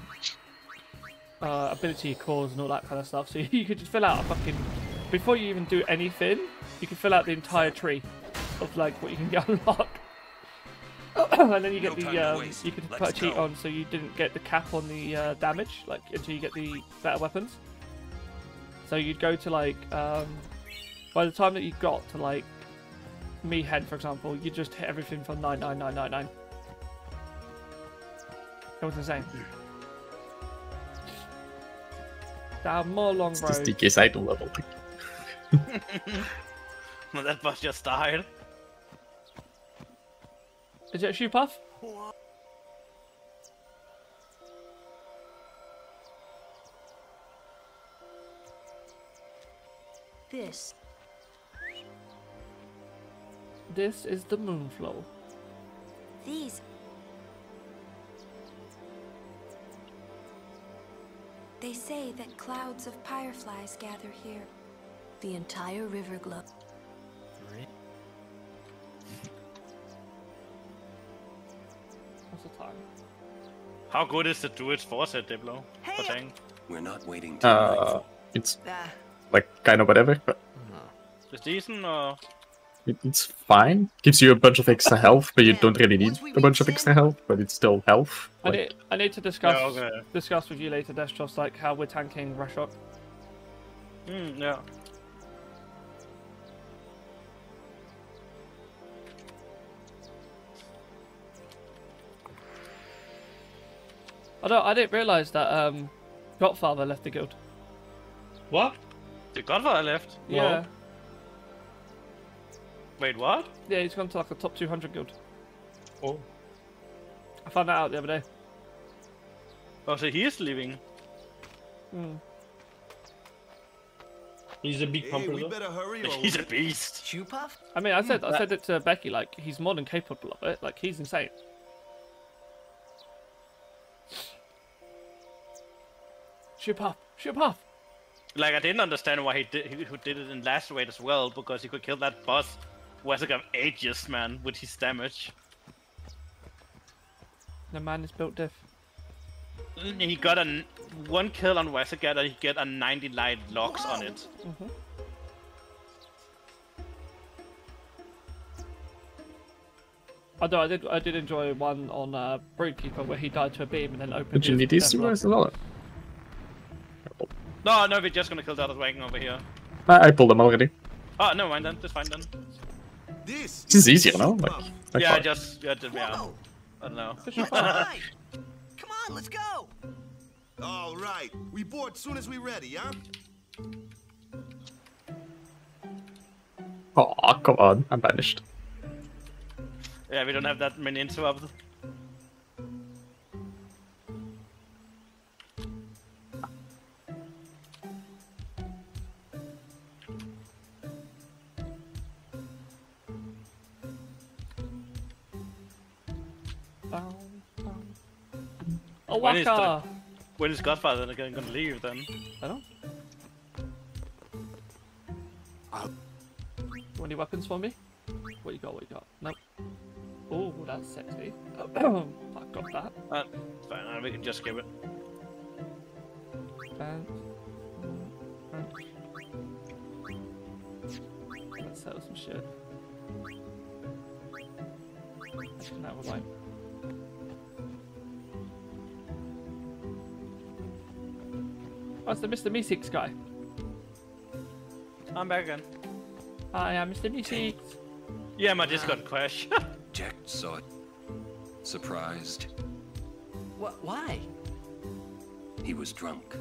ability cores and all that kind of stuff. So you could just fill out a fucking, before you even do anything, you can fill out the entire tree of like what you can get unlocked. And then you get you could put a cheat on so you didn't get the cap on the damage, like until you get the better weapons. So you'd go to like by the time that you got to like Meathead, for example, you just hit everything from 99999. It was insane. Down more long road. It's the stickiest item level. Well, that boss just died. Is it a shoe puff? This is the Moonflow. These. They say that clouds of fireflies gather here. The entire river glow. What's the time? How good is the Druid's Force Diplo? We're not waiting till it's like kind of whatever, but it's decent or it's fine. Gives you a bunch of extra health, but you don't really need a bunch of extra health, but it's still health. Like... I need to discuss discuss with you later, Destros, like how we're tanking Rashok. Yeah. I didn't realise that Godfather left the guild. What? The Godfather left? Yeah. Whoa. Wait, what? Yeah, he's gone to like a top 200 guild. Oh. I found that out the other day. Oh, so he is leaving. He's a big pumper. We better hurry. He's a beast. Shoe puff? I mean, I said it to Becky, like, he's more than capable of it. Like, he's insane. Shoot puff! Shoot puff! Like, I didn't understand why he did it in last raid as well, because he could kill that boss who has like an Aegis, man, with his damage. The man is built diff. He got a 1 kill on Wesagat and he get a 99 locks on it. Although I did enjoy one on Broodkeeper where he died to a beam and then opened. Did you need these two guys a lot? No, we're just gonna kill the other wagon over here. I pulled them already. Oh, never mind then. That's fine then. This is easier, no? Like yeah, far. I don't know. Alright. Come on, let's go. All right, we board soon as we're ready, huh? Oh, come on, I'm banished. Yeah, we don't have that many interrupts. Oh, Waka! When is Godfather gonna leave then? I don't. Any weapons for me? What you got? What you got? Nope. Oh, that's sexy. I got that. Fine, we can just give it. Let's sell some shit. Actually, no, we're fine. That's the Mr. Meeseeks guy. I'm back again. I am Mr. Meeseeks. Yeah, my Discord crashed. Jecht saw it. Surprised. What? Why? He was drunk.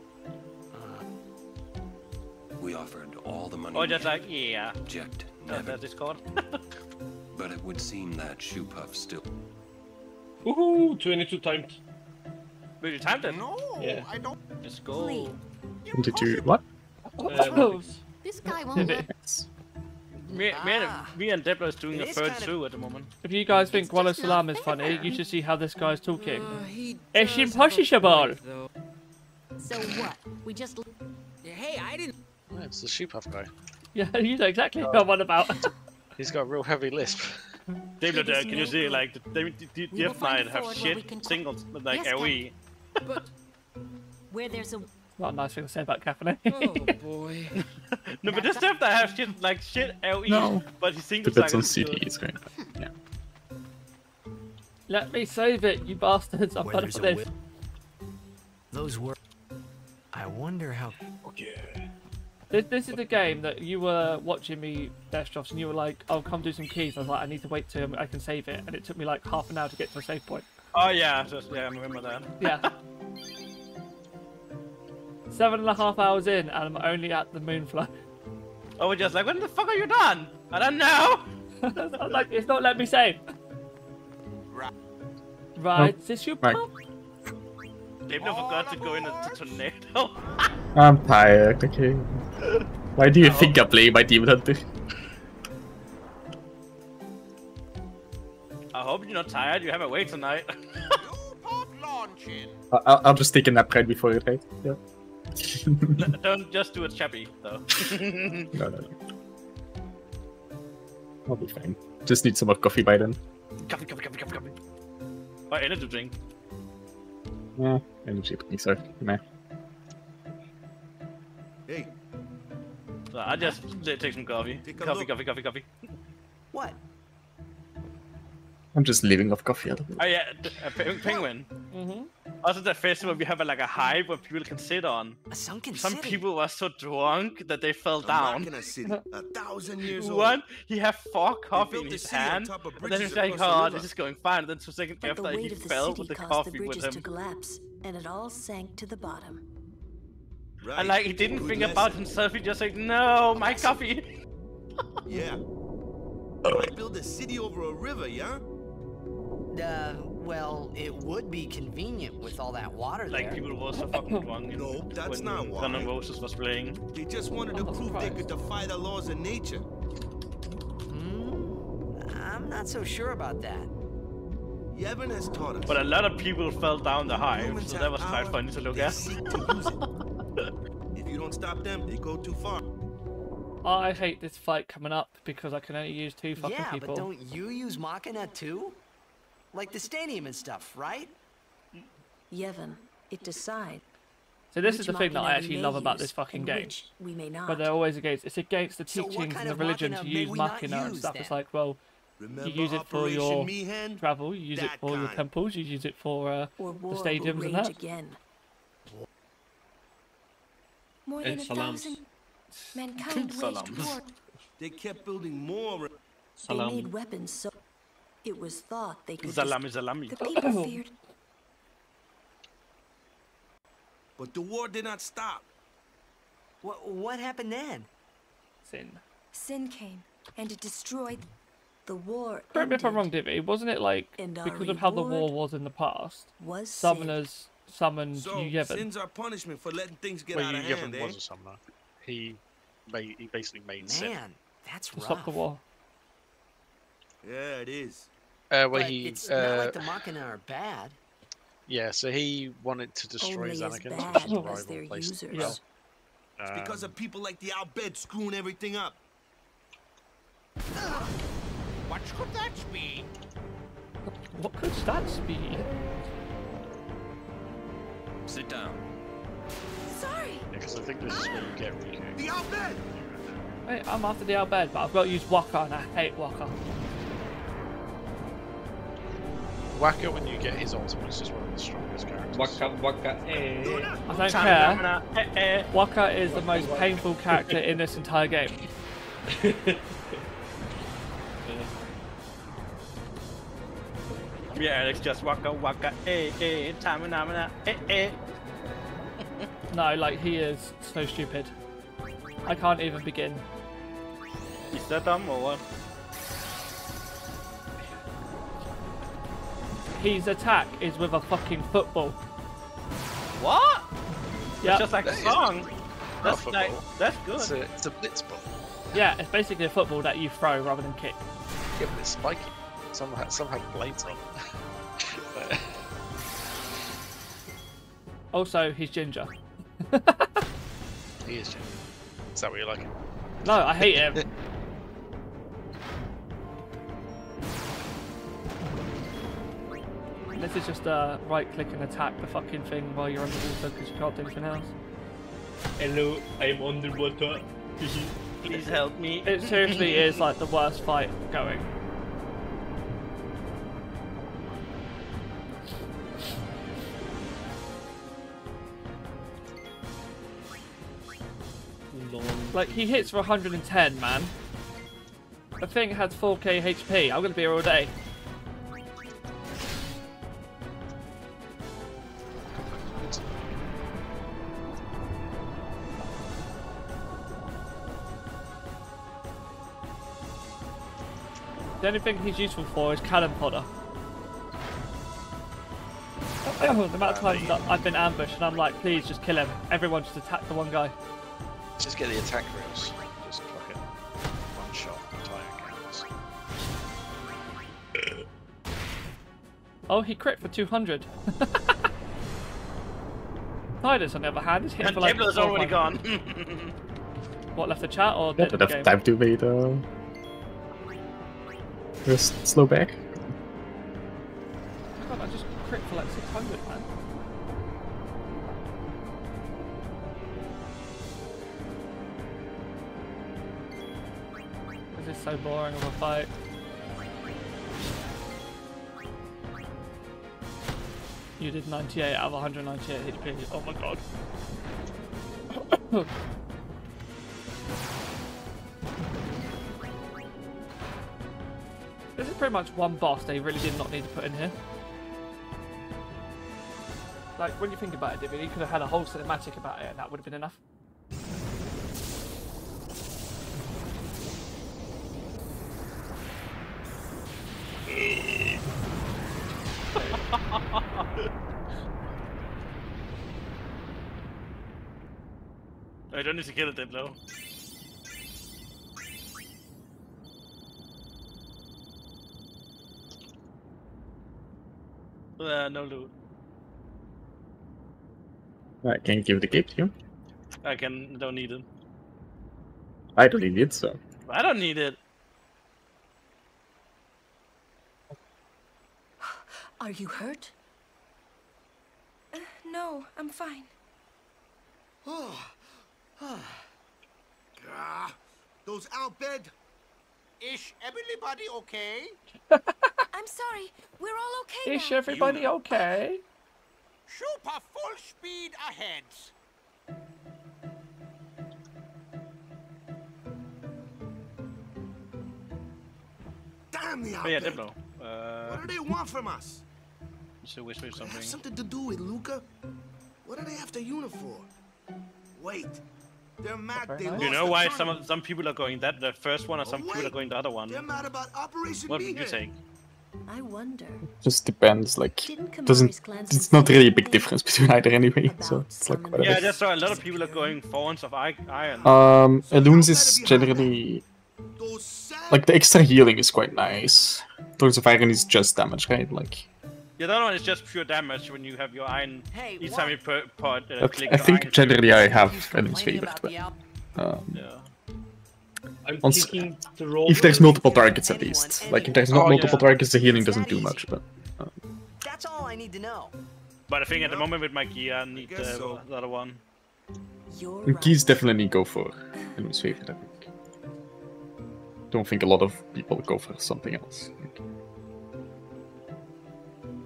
We offered all the money. Or just like, yeah. Jecht never. Discord. But it would seem that Shoepuff still. Woohoo! 22 timed. Will you time it? No, yeah. I don't. Let's go. Did you what? This guy won't let. Me and Deborah is doing a third two at the moment. If you guys think Guado Salam is funny, you should see how this guy's talking. It's impossible! So what? We just... Hey, I didn't... Yeah, it's the Shoepuff guy. Yeah, you know exactly what I'm on about. He's got a real heavy lisp. David, can you see, like, the F9 have shit singles, like, AoE? But... Where there's a... Not a nice thing to say about Kaepernick. Oh boy. No, but this F9 have shit, like, shit AoE, No. but he singles Depends like on CD, it's great. Yeah. Let me save it, you bastards. I'm done for this. Those were... I wonder how... This is the game that you were watching me, Destroffs, and you were like, "Oh, come do some keys." I was like, "I need to wait till I can save it," and it took me like half an hour to get to a save point. Oh yeah, I remember that. Yeah. 7.5 hours in, and I'm only at the Moonflow. Oh, we're just like, when the fuck are you done? I don't know. I'm like, it's not letting me save. Right, is this your pop? David forgot to go in a tornado. I'm tired, okay. Why do you think I play my Demon Hunter? I hope you're not tired. You have a wait tonight. I'll just take a nap right before it, right? Yeah. Don't just do it chappy, though. No. I'll be fine. Just need some more coffee by then. Coffee. Or energy drink. Yeah, energy drink, so meh. Hey. So I just take some coffee. Coffee. What? I'm just living off coffee. Oh yeah, Penguin. Also the festival we have like a hype where people can sit on. A sunken Some city? people were so drunk that they fell down. A city, 1,000 years old. One, he had 4 coffee built in the his city on hand, top of and then bridges he's like, across the "Oh, river." this is going fine." And then 2 seconds But the after, he weight of the fell city with the caused the coffee with bridges him. to collapse, and it all sank to the bottom. Right. And like, he didn't Good think lesson. about himself. He just like, "No, my coffee." Yeah. I build a city over a river, yeah? Well, it would be convenient with all that water Like there. people were so fucking drunk. No, that's when not why. Guns N' Roses was playing. They just wanted to prove they could defy the laws of nature. I'm not so sure about that. Yevon has taught us. But a lot of people fell down the hive, Humans so that was have quite power, funny to look they at. seek to use it. If you don't stop them, they go too far. I hate this fight coming up because I can only use 2 fucking Yeah, people. but don't you use Machina too? Like the stadium and stuff, right? Yevon, it decides. So this which is the thing that I machina actually we love may about use this fucking and game. which we may not. But they're always against. It's against the So what teachings kind and the of religion machina to may use we not Machina and use stuff. then? It's like, well, Remember you use it for Operation your Meehan? travel, you use it That for your kind. temples, you use it for or the war stadiums will and rage that. again. More And than salams. 1,000 mankind waged Salams. war. They kept building more. They made weapons so it was thought they could Salami. The people feared. But the war did not stop. What happened then? Sin. Sin came, and it destroyed. the war Correct me if I'm ended. wrong, Divvy. Wasn't it like, And our because of how the war reward was in the past, was sin. summoners summoned So, Yevon? sins are punishment for letting things get Well, out of Yevon hand, eh? was a summoner. He basically made sin. Man, that's to stop the war. Yeah, it is. Well, But he it's not like the Machina are bad. yeah, so he wanted to destroy Only as Xanakins, bad which is a as rival their place as users. well. It's because of people like the Al Bhed screwing everything up. What could that be? What could that be? Sit down. Sorry. Because I think this is where you get Riku. The Al Bhed! Hey, I'm after the Albed, but I've got to use Waka, and I hate Waka. Wakka, when you get his ultimate, is just one of the strongest characters. Wakka, I don't care. Wakka is the most painful character in this entire game. Yeah, Alex, just Wakka, tamana, No, like, he is so stupid. I can't even begin. Is that dumb or what? His attack is with a fucking football. What? Yeah. It's just like a song. That's like, that's good. It's a blitz ball. Yeah, it's basically a football that you throw rather than kick. Yeah, but it's spiky. Some have blades on. Also, he's ginger. He is ginger. Is that what you like him? No, I hate him. This is just right click and attack the fucking thing while you're underwater because you can't do anything else. Hello, I'm underwater. Please help me. It seriously is like the worst fight going. Like, he hits for 110, man. The thing has 4k HP. I'm gonna be here all day. The only thing he's useful for is cannon fodder. The amount of times that I've been ambushed and I'm like, please just kill him. Everyone just attack the one guy. Just get the attack rails. Just fucking one shot entire counts. Oh, he crit for 200. Tidus, on the other hand, is hitting for like. Templar's already gone. What, left the chat or Yeah, did but the I've game? time to wait. Just slow back. God, I just crit for like 600, man. This is so boring of a fight. You did 98 out of 198 HP. Oh my god. This is pretty much one boss they really did not need to put in here. Like, when you think about it, David, you could have had a whole cinematic about it and that would have been enough. I don't need to kill it, though. No loot. I can give the cape to you. Don't need it. I don't need it, so. I don't need it. Are you hurt? No, I'm fine. Those out bed. Is everybody okay? I'm sorry. We're all okay Is now. everybody okay? Super full speed ahead. Damn the Oh yeah, outbid. Diplo. What do they want from us? So whisper Could it something. have something to do with Luca? What are they after Una for? Wait, they're mad. They lost You know the why tournament. some people are going the first one, or some people are going the other one? They're mad about Operation What would you Meathead. take? I wonder. Just depends, like, Didn't doesn't, Kamari's clans it's not really a big difference between either anyway, so it's like Yeah, I whatever. just saw a lot of people are going Thorns of Iron. Elunes is generally, like, the extra healing is quite nice. Thorns of Iron is just damage, right? Like, Yeah, that one is just pure damage when you have your iron. Each time you put click I your think iron. generally I have Elunes favored, but Yeah. I'm once- thinking to roll. if there's multiple targets at least. Like, if there's not Oh, multiple yeah. targets, the healing doesn't do much, but... That's all I need to know. But I think at the moment with my gear, I need guess so. the other one. And keys definitely go for Elunes favored, I think. Don't think a lot of people go for something else.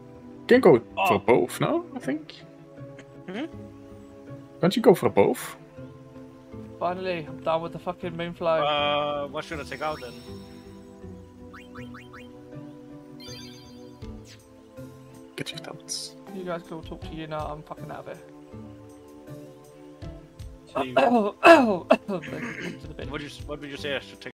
can go for both, no? I think. Hmm? Can't you go for both? Finally, I'm done with the fucking Moonflow. What should I take out then? Get your stats. You guys go talk to you now. I'm fucking out of here. What would you say I should take?